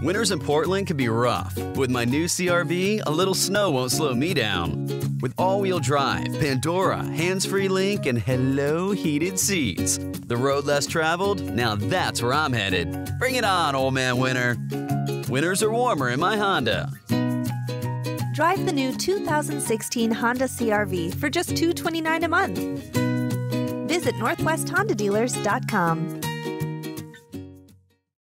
Winters in Portland can be rough. With my new CR-V, a little snow won't slow me down. With all-wheel drive, Pandora, hands-free link, and hello heated seats. The road less traveled? Now that's where I'm headed. Bring it on, old man winter. Winters are warmer in my Honda. Drive the new 2016 Honda CR-V for just $229 a month. Visit NorthwestHondaDealers.com.